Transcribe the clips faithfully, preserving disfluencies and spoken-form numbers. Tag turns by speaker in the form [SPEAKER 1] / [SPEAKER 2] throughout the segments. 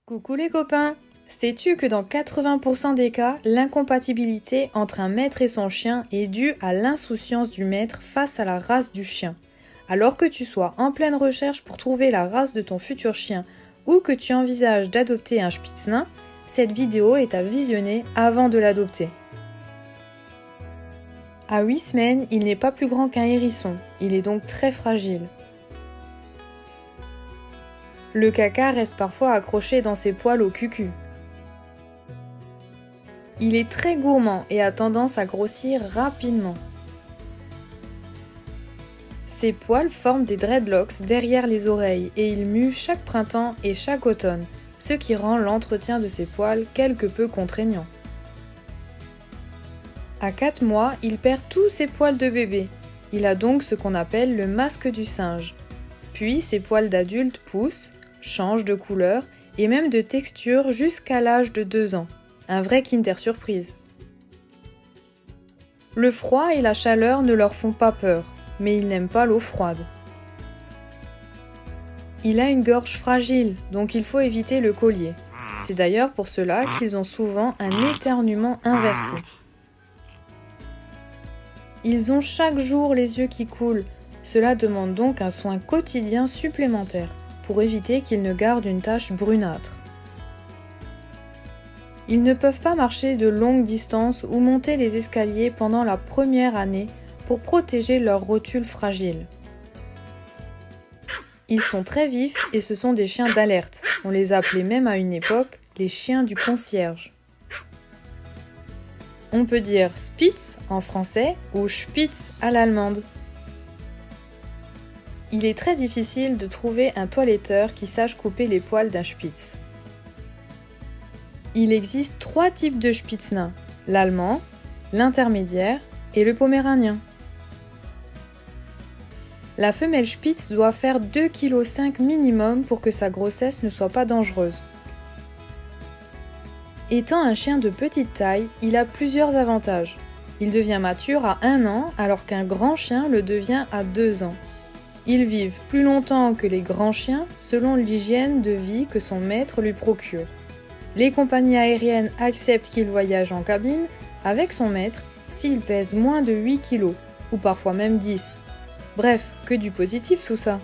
[SPEAKER 1] Coucou les copains! Sais-tu que dans quatre-vingts pour cent des cas, l'incompatibilité entre un maître et son chien est due à l'insouciance du maître face à la race du chien? Alors que tu sois en pleine recherche pour trouver la race de ton futur chien ou que tu envisages d'adopter un Spitz nain, cette vidéo est à visionner avant de l'adopter. À huit semaines, il n'est pas plus grand qu'un hérisson, il est donc très fragile. Le caca reste parfois accroché dans ses poils au cucu. Il est très gourmand et a tendance à grossir rapidement. Ses poils forment des dreadlocks derrière les oreilles et il mue chaque printemps et chaque automne, ce qui rend l'entretien de ses poils quelque peu contraignant. À quatre mois, il perd tous ses poils de bébé. Il a donc ce qu'on appelle le masque du singe. Puis ses poils d'adulte poussent, changent de couleur et même de texture jusqu'à l'âge de deux ans. Un vrai Kinder Surprise. Le froid et la chaleur ne leur font pas peur, mais ils n'aiment pas l'eau froide. Il a une gorge fragile, donc il faut éviter le collier. C'est d'ailleurs pour cela qu'ils ont souvent un éternuement inversé. Ils ont chaque jour les yeux qui coulent, cela demande donc un soin quotidien supplémentaire, pour éviter qu'ils ne gardent une tache brunâtre. Ils ne peuvent pas marcher de longues distances ou monter les escaliers pendant la première année pour protéger leur rotule fragile. Ils sont très vifs et ce sont des chiens d'alerte. On les appelait même à une époque les chiens du concierge. On peut dire Spitz en français ou Spitz à l'allemande. Il est très difficile de trouver un toiletteur qui sache couper les poils d'un Spitz. Il existe trois types de Spitz nains, l'allemand, l'intermédiaire et le poméranien. La femelle Spitz doit faire deux virgule cinq kilos minimum pour que sa grossesse ne soit pas dangereuse. Étant un chien de petite taille, il a plusieurs avantages. Il devient mature à un an alors qu'un grand chien le devient à deux ans. Ils vivent plus longtemps que les grands chiens selon l'hygiène de vie que son maître lui procure. Les compagnies aériennes acceptent qu'il voyage en cabine avec son maître s'il pèse moins de huit kilos, ou parfois même dix. Bref, que du positif tout ça.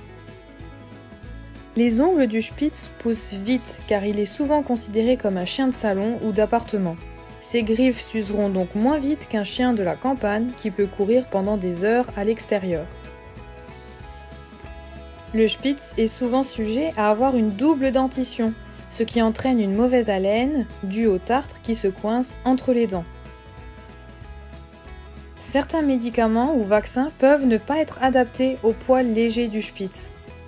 [SPEAKER 1] Les ongles du Spitz poussent vite car il est souvent considéré comme un chien de salon ou d'appartement. Ses griffes s'useront donc moins vite qu'un chien de la campagne qui peut courir pendant des heures à l'extérieur. Le Spitz est souvent sujet à avoir une double dentition, ce qui entraîne une mauvaise haleine due au tartre qui se coince entre les dents. Certains médicaments ou vaccins peuvent ne pas être adaptés aux poils légers du Spitz.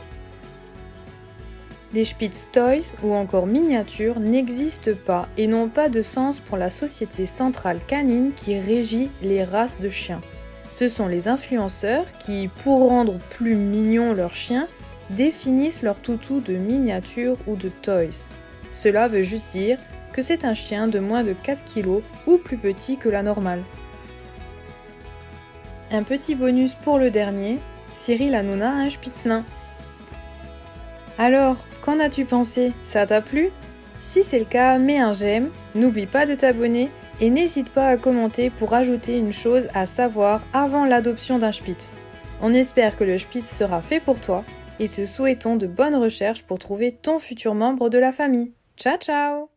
[SPEAKER 1] Les Spitz Toys ou encore miniatures n'existent pas et n'ont pas de sens pour la Société centrale canine qui régit les races de chiens. Ce sont les influenceurs qui, pour rendre plus mignons leurs chiens, définissent leur toutou de miniature ou de toys. Cela veut juste dire que c'est un chien de moins de quatre kilos ou plus petit que la normale. Un petit bonus pour le dernier, Cyril Hanouna a un Spitz nain. Alors, qu'en as-tu pensé? Ça t'a plu? Si c'est le cas, mets un j'aime, n'oublie pas de t'abonner et n'hésite pas à commenter pour ajouter une chose à savoir avant l'adoption d'un Spitz. On espère que le Spitz sera fait pour toi et te souhaitons de bonnes recherches pour trouver ton futur membre de la famille. Ciao ciao!